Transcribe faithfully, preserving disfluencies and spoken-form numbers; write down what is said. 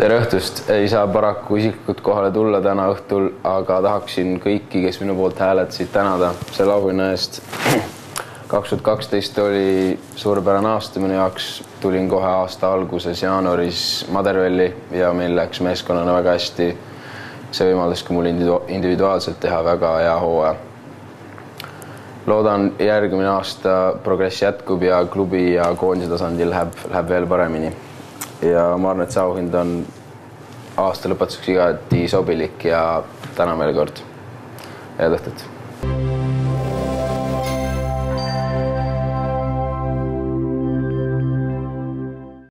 Tere õhtust! Ei saa paraku isiklikult kohale tulla täna õhtul, aga tahaksin kõiki, kes minu poolt hääletasid, tänada selle auhinna eest. kaks tuhat kaksteist oli suurepärane aasta minu jaoks. Tulin kohe aasta alguses jaanuaris Madervelli ja meil läks meeskonnana väga hästi. See võimaldas ka mul individuaalselt teha väga hea hooaja. Loodan järgmine aasta progress jätkub ja klubi ja koondise tasandil läheb, läheb veel paremini. Ja ma arvan, et see auhind on aasta lõpetuseks igati sobilik ja tänan veel kord. Head õhtut!